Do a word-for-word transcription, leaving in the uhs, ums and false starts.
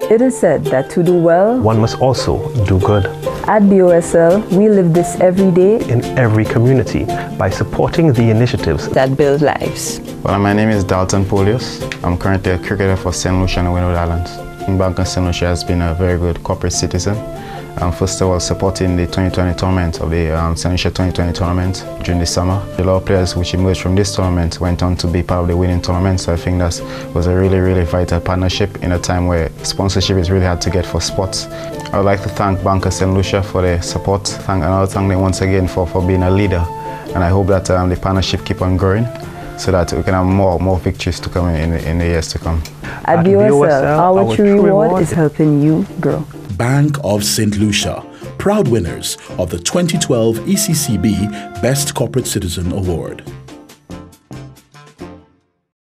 It is said that to do well, one must also do good. At B O S L, we live this every day in every community by supporting the initiatives that build lives. Well, my name is Dalton Polius. I'm currently a cricketer for Saint Lucia and Windward Islands. Bank of Saint Lucia has been a very good corporate citizen. Um, first of all, supporting the twenty twenty tournament of the um, Saint Lucia twenty twenty tournament during the summer. A lot of players which emerged from this tournament went on to be part of the winning tournament, so I think that was a really, really vital partnership in a time where sponsorship is really hard to get for sports. I would like to thank Bank of Saint Lucia for their support, thank, and I'll thank them once again for, for being a leader, and I hope that um, the partnership keep on growing so that we can have more, more victories to come in, in the years to come. At, At B O S L, our, our true reward, reward is helping you grow. Bank of Saint Lucia, proud winners of the twenty twelve E C C B Best Corporate Citizen Award.